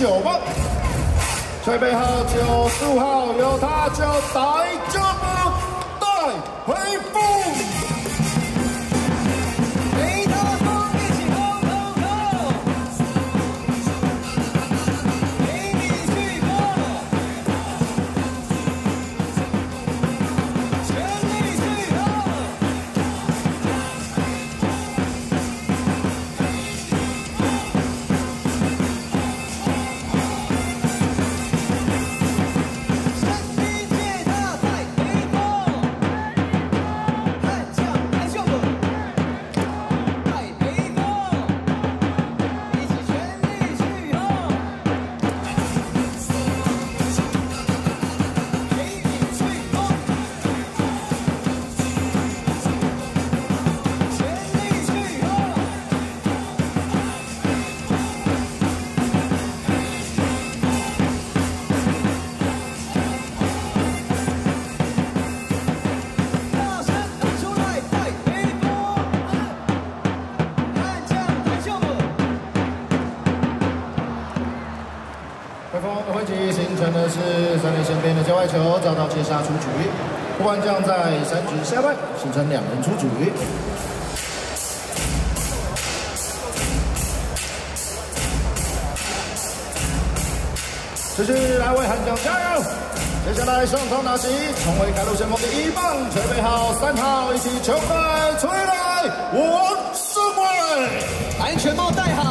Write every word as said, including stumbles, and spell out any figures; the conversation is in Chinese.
九棒，准备好九十五号，由他就带这么带回复。 汇丰的汇集形成的是三连线边的界外球，遭到接杀出局，不管将在三局下半形成两人出局。持续来为悍将加油！接下来上场打击，成为开路先锋的一棒，准备好三号，一起球带吹来，王胜伟， 安全帽戴好。